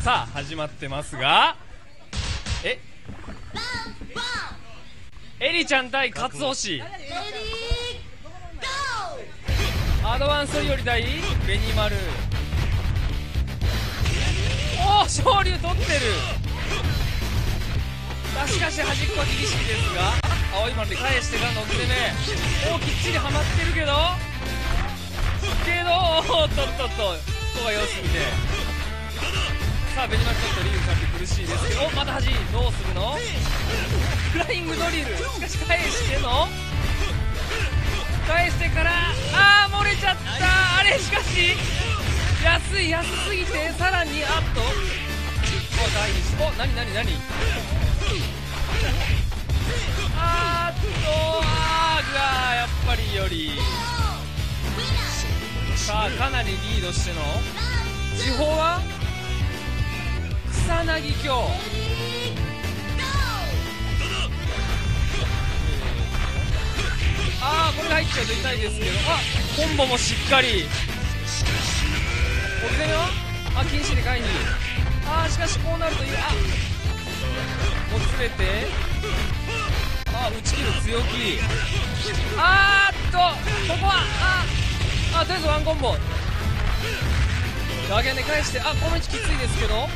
さあ始まってますが、エリちゃん対カツオシ、アドバンスより対ベニマル。おお、昇竜取ってる。しかし端っこは厳しいですが、青い丸で返してからの攻め。おお、きっちりはまってるけどおおっとっとっと、ここが様子見て、さあベニマルちょっとリードされて苦しいですけど、おまた端どうするの。フライングドリル、しかし返しての、返してから漏れちゃった。あれ、しかし安すぎて、さらになにがやっぱりより、さあかなりリードしての時報は草薙京。これが入っちゃうと痛いですけど、コンボもしっかり。お攻めは禁止で回避。しかしこうなるという、もつれて、打ち切る強気。ここはとりあえずワンコンボ打撃で返して、この位置きついですけど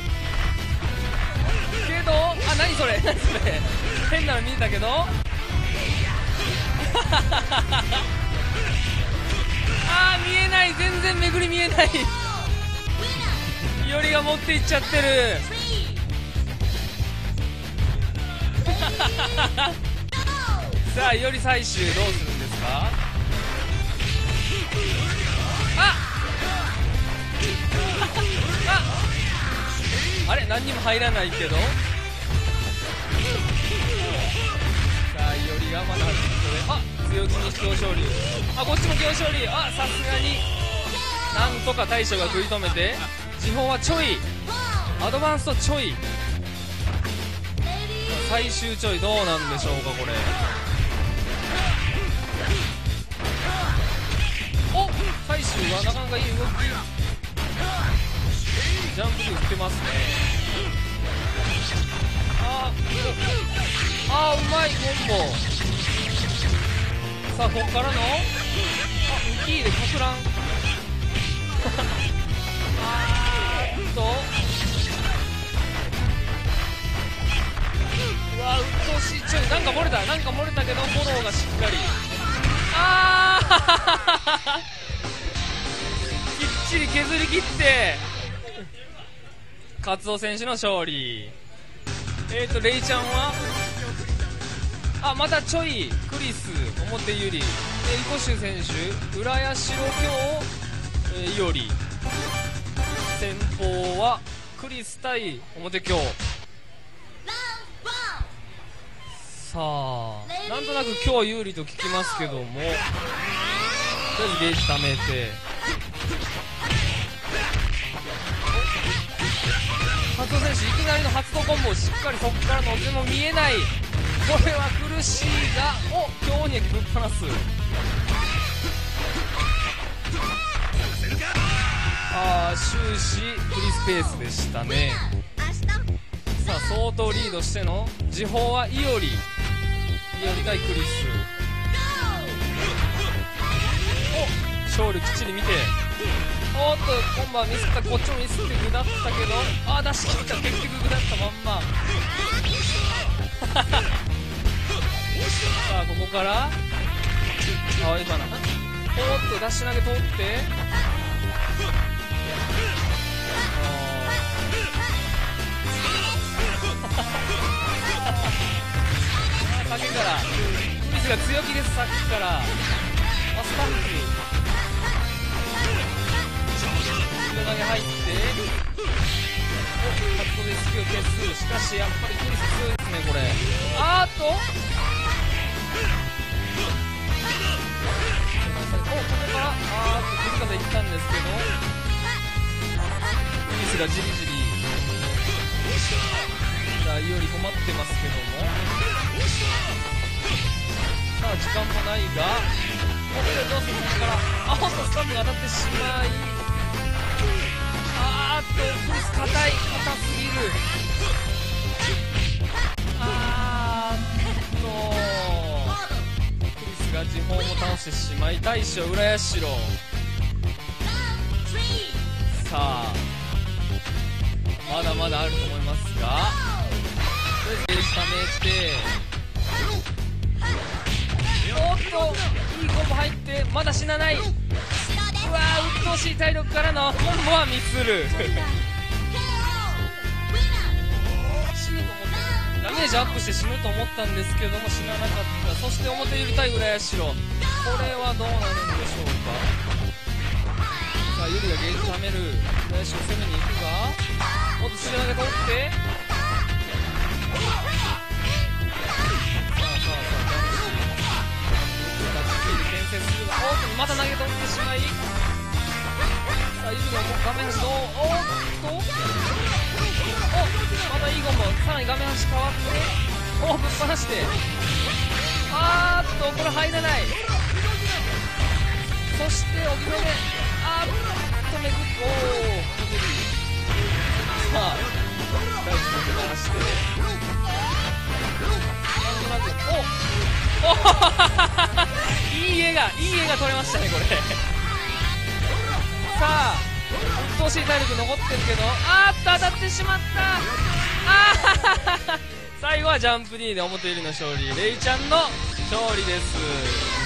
何それ変なの見えたけど見えない、全然巡り見えない。よりが持っていっちゃってる。さあより最終どうするんですか。あれ、何にも入らないけど、さあよりがまだ端っこで強気に強勝利。こっちも強勝利。さすがになんとか大将が食い止めて、時報はちょい、アドバンスとちょい、最終ちょいどうなんでしょうか。これ最終はなかなかいい動き、ジャンプで打ってますね。うまいコンボ。さあここからのウキーでかく乱。うっとうしい。なんか漏れたけど、フォローがしっかり。きっちり削り切ってカツオ選手の勝利。レイちゃんはまたちょいクリス表有利、イコシュ選手浦谷白京イオリ、先方はクリス対表京。さあなんとなく今日有利と聞きますけども、とりあえずゲージ貯めて、カツオ選手いきなりの発動コンボをしっかり、そこからの手も見えない。これは苦しいが、今日にぶっ放す。終始フリースペースでしたね。さあ相当リードしての時報はイオリ対クリス。勝利きっちり見て、コンボはミスった、こっちもミスって具だったけど、出し切った、結局具だったまんま。さあここから青いバナナ、ダッシュ投げ通って、さっきからクリスが強気です。さっきからスタンプ投げ入って活動で隙を消す。しかしやっぱりクリス強いですねこれ。ここからクリカでいったんですけど、クリスがじりじり、さあより困ってますけども、さあ時間もないが、これでどうする。ここからスタンプが当たってしまい、 あーっとクリス硬すぎる。クリスが地方も倒してしまい、大将浦社。さあまだまだあると思いますが、とりあえずゲージ溜めて、おっといいコンボ入ってまだ死なない。うわー鬱陶しい体力からのコンボはミスる。死ぬと思ったダメージアップして死ぬと思ったんですけども死ななかった。そして表ゆり対浦社、これはどうなるんでしょうか。さあゆりがゲージ貯める。浦社を攻めに行くが、もっとすぐ投げておって、おっとまた投げとってしまい、さあゆずの画面端どう、おっとまたいいコンボ、さらに画面端変わって、ぶっ放して、あーっとこれ入らない。そして荻野目、めぐってさあ大地の手放して、なんとなくいい絵が撮れましたねこれ。さあ鬱陶しい体力残ってるけど、当たってしまった。最後はジャンプ D で表入りの勝利、レイちゃんの勝利です。